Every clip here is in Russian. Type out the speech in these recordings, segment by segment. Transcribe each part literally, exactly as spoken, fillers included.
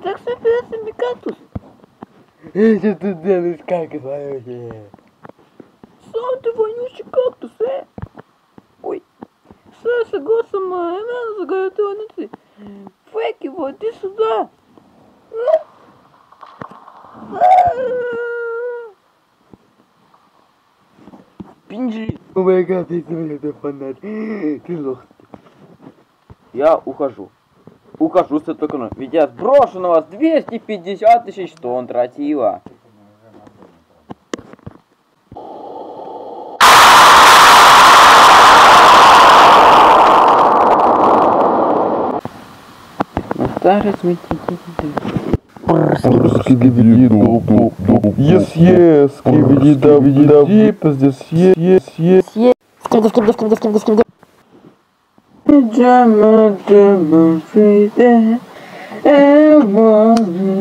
так собирается кактус. Что ты делаешь, кактус вонючий? Сам ты вонючий кактус, э? Ой. Саша, Госама, она заготовленный. Фейки, вот иди сюда. Пинджи. О май гад, ты это фонарь. Ты лох. Я ухожу. Ухожу с этого канала. Ведь я сброшу на вас двести пятьдесят тысяч тонн тротила. Старый смертитель. Yes, yes, скибиди да види пиздец, yes, yes, yes, yes. Скибиди, скибиди, скибиди, скибиди, скибиди. Джама, джама, фриде. Эван.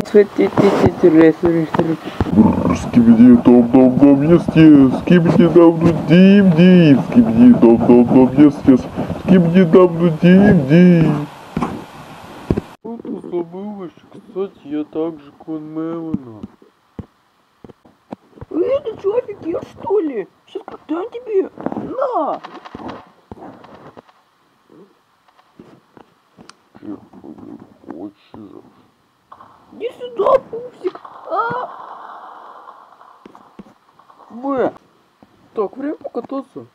Скибиди дом дом дом yes, yes, скибиди дом ну дим дим, скибиди дом дом дом yes, yes, скибиди дом ну дим дим. Забылось, кстати, я так же клон Мелана. Эй, ты чё, офигел, что ли? Сейчас как дам тебе. На! Чего не хочешь? Иди сюда, пупсик. А! Б. Так, время покататься.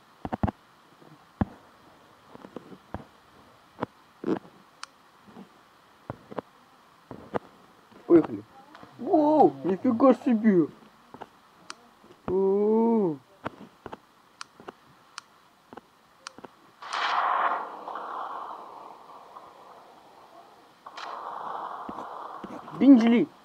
Поехали. Воу, нифига себе. О-о-о. Бинджли.